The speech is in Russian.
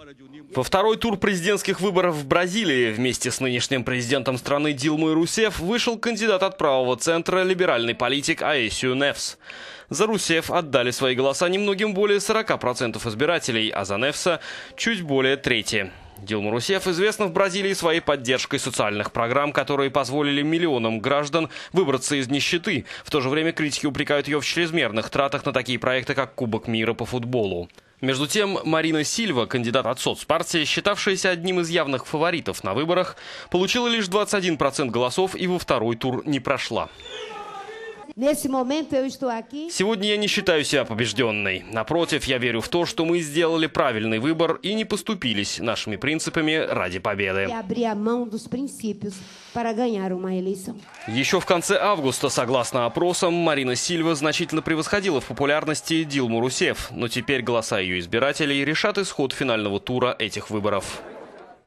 Во второй тур президентских выборов в Бразилии вместе с нынешним президентом страны Дилмой Русефф вышел кандидат от правого центра, либеральный политик Аэсио Нефс. За Русефф отдали свои голоса немногим более 40% избирателей, а за Нефса чуть более трети. Дилма Русефф известна в Бразилии своей поддержкой социальных программ, которые позволили миллионам граждан выбраться из нищеты. В то же время критики упрекают ее в чрезмерных тратах на такие проекты, как Кубок мира по футболу. Между тем, Марина Сильва, кандидат от соцпартии, считавшаяся одним из явных фаворитов на выборах, получила лишь 21% голосов и во второй тур не прошла. Сегодня я не считаю себя побежденной. Напротив, я верю в то, что мы сделали правильный выбор и не поступились нашими принципами ради победы. Еще в конце августа, согласно опросам, Марина Сильва значительно превосходила в популярности Дилму Русефф, но теперь голоса ее избирателей решат исход финального тура этих выборов.